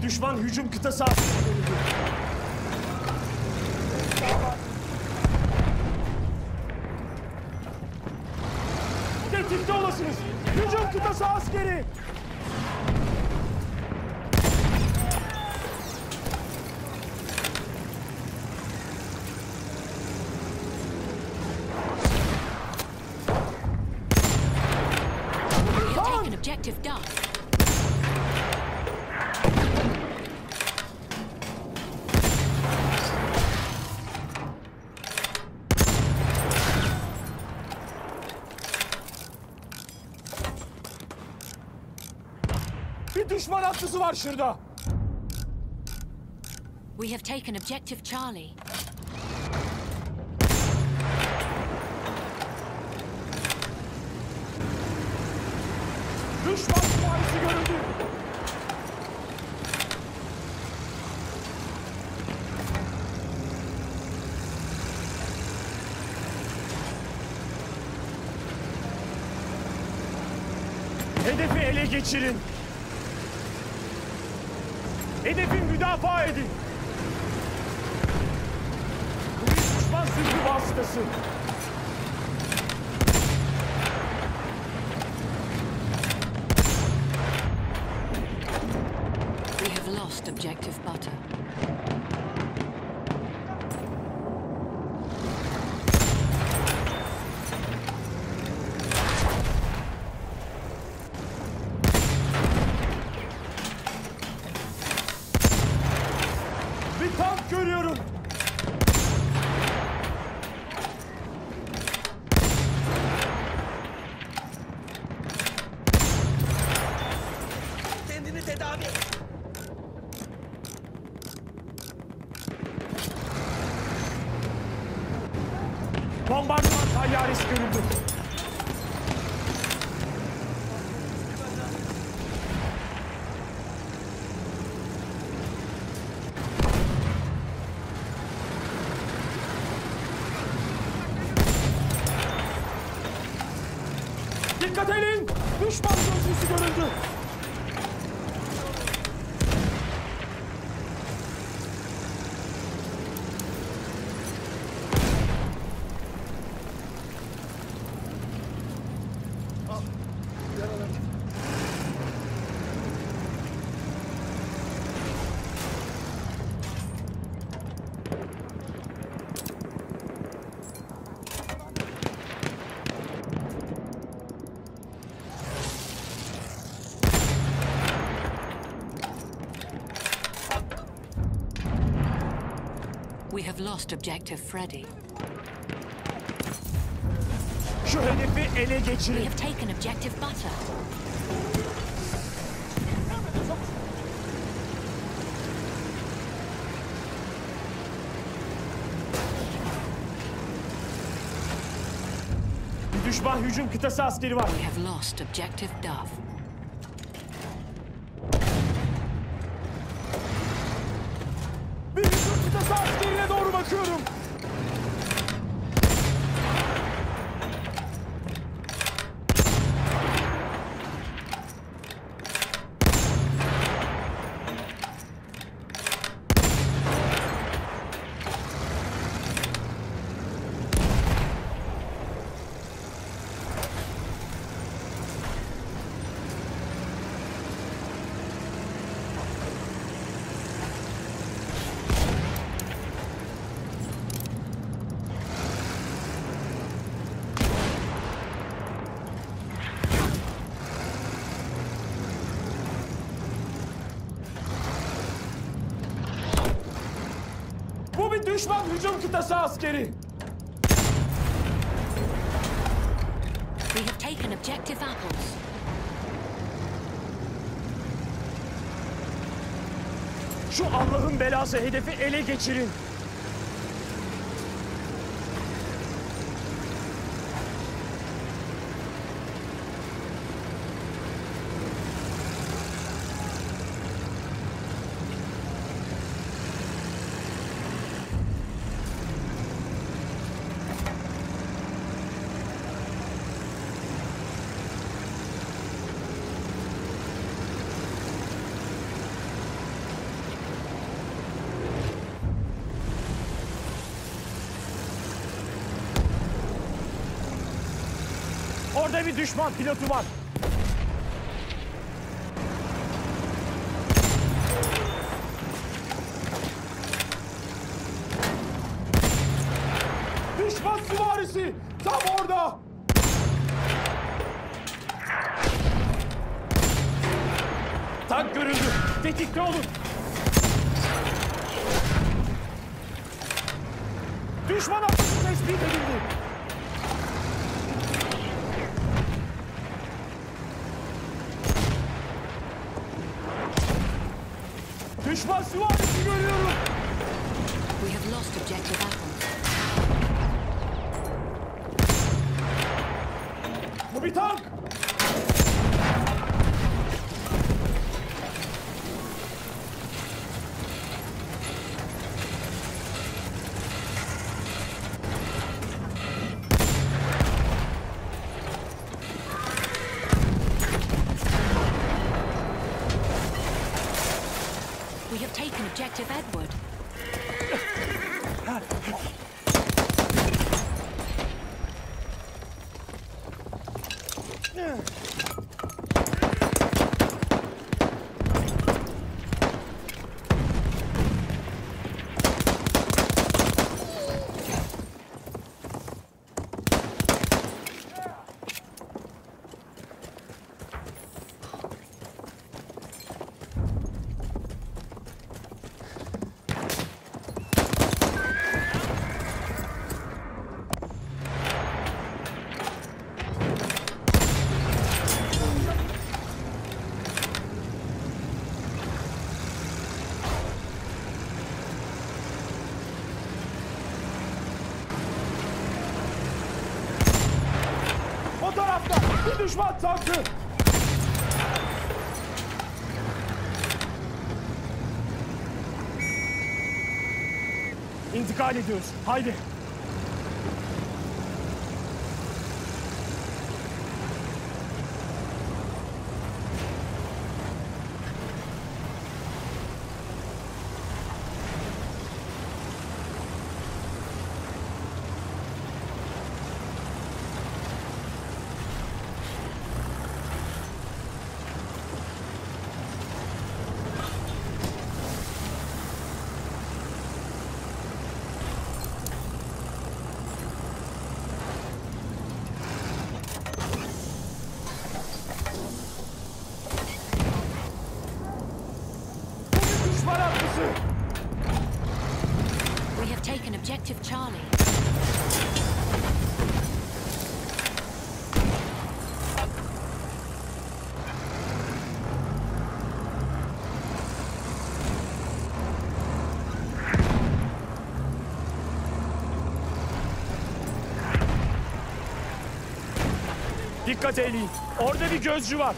Düşman hücum kıtası askeri görüldü. Tetikte olasınız. Hücum kıtası askeri. Objective Duff. Bir düşman atlısı var şurada. We have taken Objective Charlie. Düşman süvarisi görüldü. Hedefi ele geçirin. Hedefi müdafaa edin. Bu bir düşman zırhı vasıtası. We have lost Objective Butter. Bir tank görüyorum. Kendini tedavi et. Bombardıman tayyaresi görüldü. Dikkat edin! Düşman gözcüsü görüldü. We have lost Objective Freddy. Şu hedefi ele We geçirin. have taken Objective Butter. Bir düşman hücum kıtası askeri var. We have lost Objective Duff. Bir hücum kıtası askerine doğru bakıyorum. Bu bir düşman hücum kıtası askeri. We have taken Objective Apples. Şu Allah'ın belası hedefi ele geçirin. Orada bir düşman pilotu var. Düşman süvarisi tam orada. Tank görüldü. Tetikte olun. Düşman hattı tespit edildi. Düşman süvarisi görüyorum. We have lost objective apples. Bu bir tank. We have taken objective Edward. O tarafta bir düşman tankı. İntikal ediyoruz. Haydi. Bu bir düşman hattı. We have taken objective Charlie. Dikkat eyleyin. Orada bir gözcü var.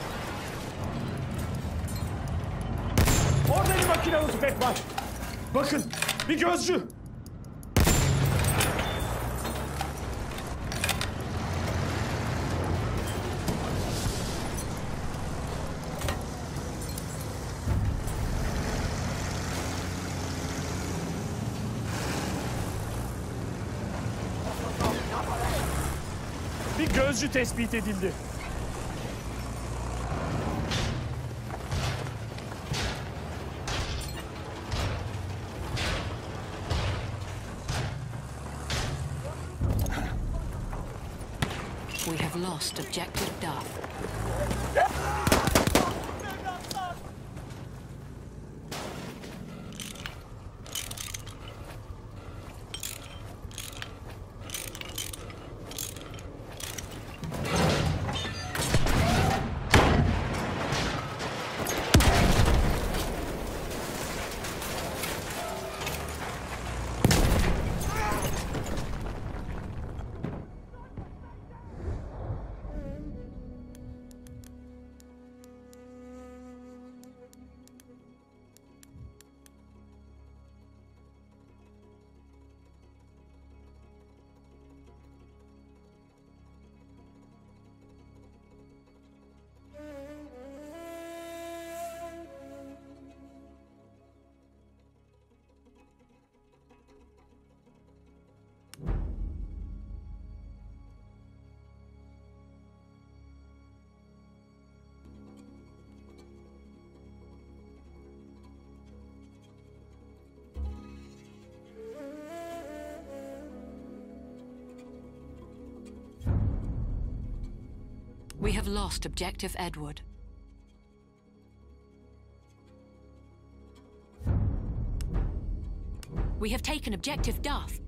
Orada bir makinalı tüfek var. Bakın, bir gözcü. Bir gözcü tespit edildi. We have lost objective Duff. We have lost Objective Edward. We have taken Objective Duff.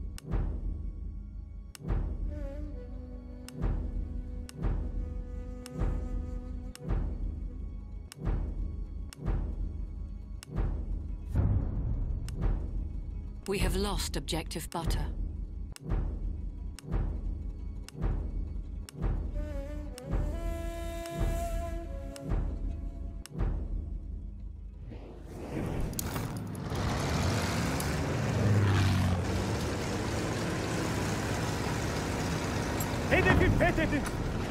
We have lost Objective Butter. Hedefi fethedin.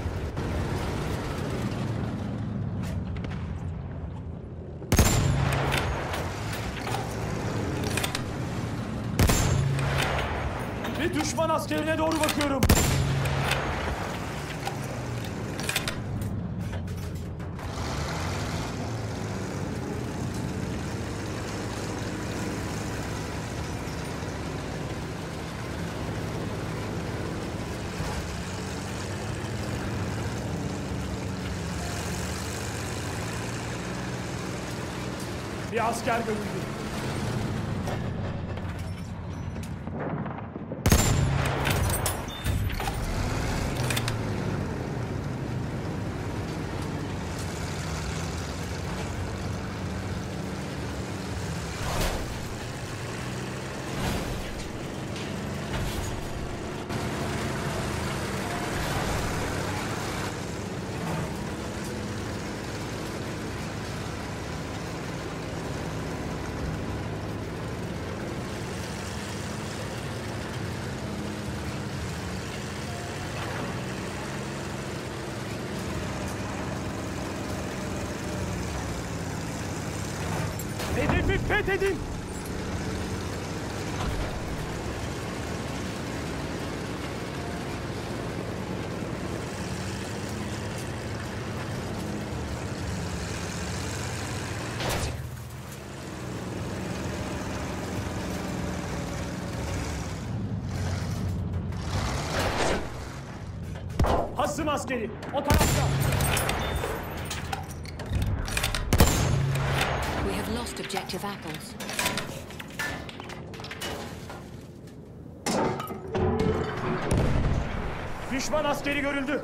Bir düşman askerine doğru bakıyorum. Bir asker görüldü. Hedefi fethedin. Hasım askeri o tarafta. We have lost Objective Apples. Düşman askeri görüldü.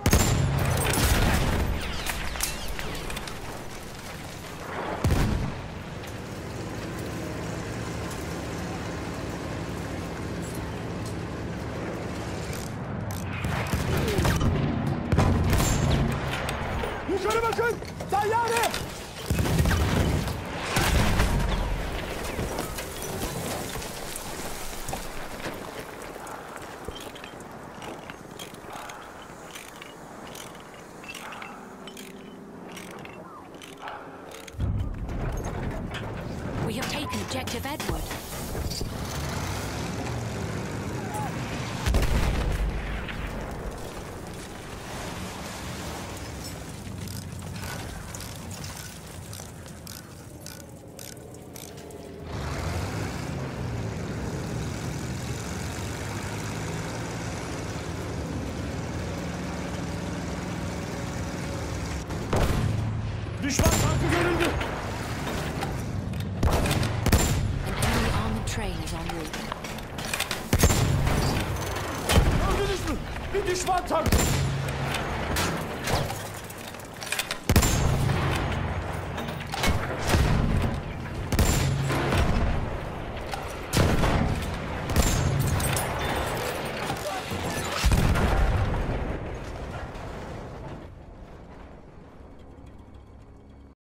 Yukarı bakın! Tayyare! We have taken Objective Edward. Düşman tankı görüldü. An enemy armored train is en route. Gördünüz mü? Bir düşman tankı.